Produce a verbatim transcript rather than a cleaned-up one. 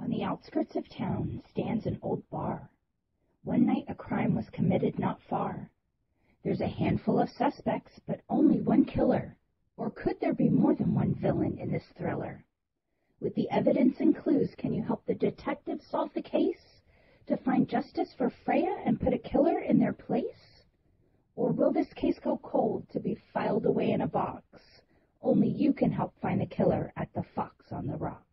On the outskirts of town stands an old bar. One night a crime was committed not far. There's a handful of suspects, but only one killer. Or could there be more than one villain in this thriller? With the evidence and clues, can you help the detective solve the case? To find justice for Freya and put a killer in their place? Or will this case go cold to be filed away in a box? Only you can help find the killer at the Fox on the Rocks.